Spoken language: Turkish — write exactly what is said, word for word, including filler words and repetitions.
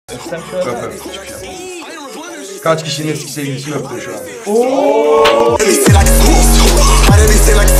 Öpsem şu an. Öp öp. Hiçbir şey yapmaz. Kaç kişinin eski sevgilisi öptün şu an? Ooo.